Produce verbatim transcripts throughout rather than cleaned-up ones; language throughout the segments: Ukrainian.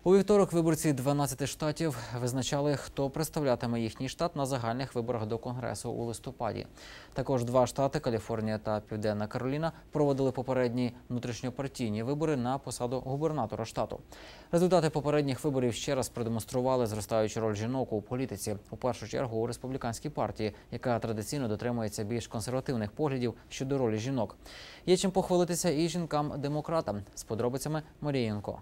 У вівторок виборці дванадцяти штатів визначали, хто представлятиме їхній штат на загальних виборах до Конгресу у листопаді. Також два штати – Каліфорнія та Південна Кароліна – проводили попередні внутрішньопартійні вибори на посаду губернатора штату. Результати попередніх виборів ще раз продемонстрували зростаючу роль жінок у політиці, у першу чергу у республіканській партії, яка традиційно дотримується більш консервативних поглядів щодо ролі жінок. Є чим похвалитися і жінкам-демократам. З подробицями Марія Юнко.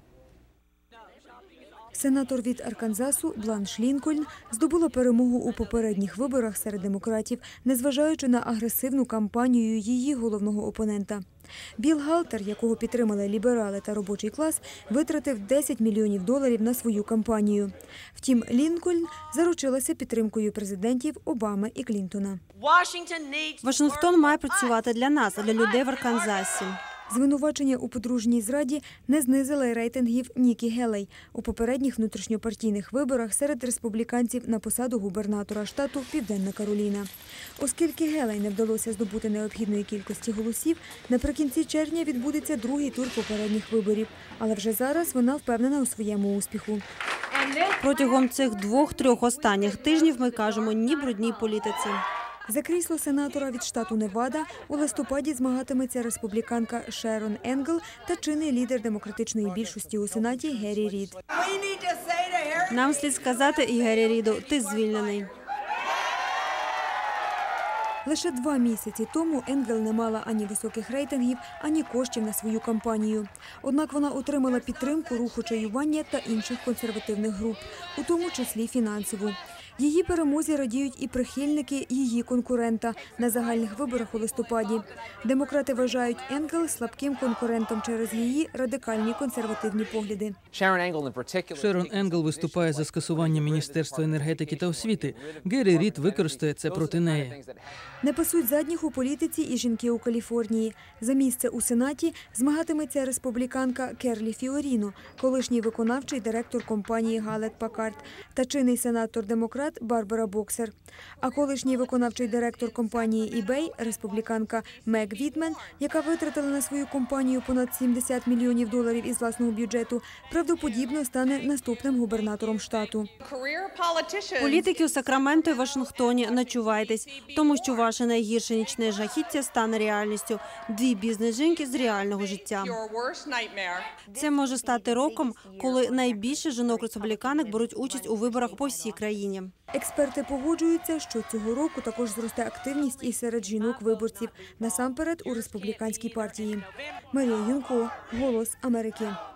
Сенатор від Арканзасу Бланш Лінкольн здобула перемогу у попередніх виборах серед демократів, незважаючи на агресивну кампанію її головного опонента. Білл Галтер, якого підтримали ліберали та робочий клас, витратив десять мільйонів доларів на свою кампанію. Втім, Лінкольн заручилася підтримкою президентів Обами і Клінтона. Вашингтон має працювати для нас, для людей в Арканзасі. Звинувачення у подружній зраді не знизили рейтингів Нікі Гелей у попередніх внутрішньопартійних виборах серед республіканців на посаду губернатора штату Південна Кароліна. Оскільки Гелей не вдалося здобути необхідної кількості голосів, наприкінці червня відбудеться другий тур попередніх виборів. Але вже зараз вона впевнена у своєму успіху. Протягом цих двох-трьох останніх тижнів ми кажемо «ні» брудній політиці. За крісло сенатора від штату Невада у листопаді змагатиметься республіканка Шерон Енгл та чинний лідер демократичної більшості у Сенаті Геррі Рід. Нам слід сказати і Геррі Ріду – ти звільнений. Лише два місяці тому Енгл не мала ані високих рейтингів, ані коштів на свою кампанію. Однак вона отримала підтримку руху чаювання та інших консервативних груп, у тому числі фінансову. Її перемозі радіють і прихильники її конкурента на загальних виборах у листопаді. Демократи вважають Енгл слабким конкурентом через її радикальні консервативні погляди. Шерон Енгл виступає за скасування Міністерства енергетики та освіти. Геррі Рід використає це проти неї. Не пасуть задніх у політиці і жінки у Каліфорнії. За місце у Сенаті змагатиметься республіканка Керлі Фіоріно, колишній виконавчий директор компанії Галет-Пакард та чинний сенатор-демократ Барбара Боксер. А колишній виконавчий директор компанії eBay, республіканка Мег Вітмен, яка витратила на свою компанію понад сімдесят мільйонів доларів із власного бюджету, правдоподібно стане наступним губернатором штату. Політики у Сакраменто і Вашингтоні, начувайтесь, тому що ваше найгірше нічне жахіття стане реальністю. Дві бізнес-жінки з реального життя. Це може стати роком, коли найбільше жінок-республіканок беруть участь у виборах по всій країні. Експерти погоджуються, що цього року також зросте активність і серед жінок-виборців, насамперед у республіканській партії. Марія Юнко, «Голос Америки».